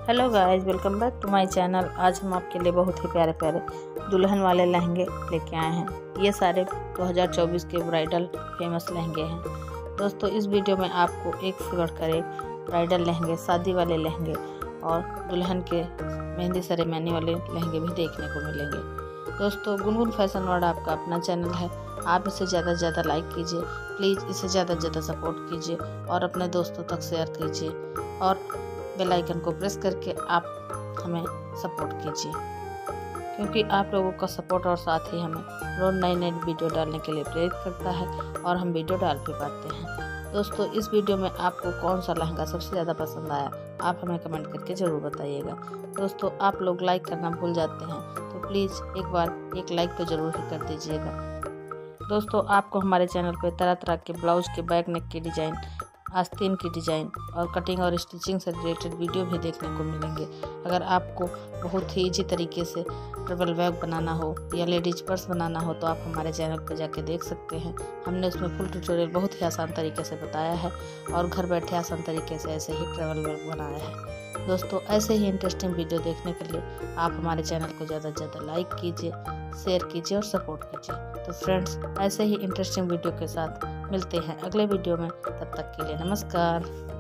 Hello guys, welcome back to my channel. आज हम आपके लिए बहुत ही प्यारे प्यारे दुल्हन वाले लहंगे लेके आए हैं। ये सारे 2024 के ब्राइडल फेमस लहंगे हैं। दोस्तों, इस वीडियो में आपको एक से बढ़कर एक ब्राइडल लहंगे, शादी वाले लहंगे और दुल्हन के मेहंदी सेरेमनी वाले लहंगे भी देखने को मिलेंगे। दोस्तों, गुनगुन फैशन वर्ल्ड आपका अपना चैनल है। आप इसे ज़्यादा से ज़्यादा लाइक कीजिए, प्लीज़ इसे ज़्यादा से ज़्यादा सपोर्ट कीजिए और अपने दोस्तों तक शेयर कीजिए और बेल आइकन को प्रेस करके आप हमें सपोर्ट कीजिए, क्योंकि आप लोगों का सपोर्ट और साथ ही हमें रोज़ नई नई वीडियो डालने के लिए प्रेरित करता है और हम वीडियो डाल भी पाते हैं। दोस्तों, इस वीडियो में आपको कौन सा लहंगा सबसे ज़्यादा पसंद आया, आप हमें कमेंट करके ज़रूर बताइएगा। दोस्तों, आप लोग लाइक करना भूल जाते हैं, तो प्लीज़ एक बार एक लाइक तो ज़रूर ही कर दीजिएगा। दोस्तों, आपको हमारे चैनल पर तरह तरह के ब्लाउज के बैक नेक की डिज़ाइन, आस्तीन की डिज़ाइन और कटिंग और स्टिचिंग से रिलेटेड वीडियो भी देखने को मिलेंगे। अगर आपको बहुत ही ईजी तरीके से ट्रबल बैग बनाना हो या लेडीज पर्स बनाना हो तो आप हमारे चैनल पर जाके देख सकते हैं। हमने उसमें फुल ट्यूटोरियल बहुत ही आसान तरीके से बताया है और घर बैठे आसान तरीके से ऐसे ही ट्रबल बैग बनाया है। दोस्तों, ऐसे ही इंटरेस्टिंग वीडियो देखने के लिए आप हमारे चैनल को ज़्यादा से ज़्यादा लाइक कीजिए, शेयर कीजिए और सपोर्ट कीजिए। तो फ्रेंड्स, ऐसे ही इंटरेस्टिंग वीडियो के साथ मिलते हैं अगले वीडियो में। तब तक के लिए नमस्कार।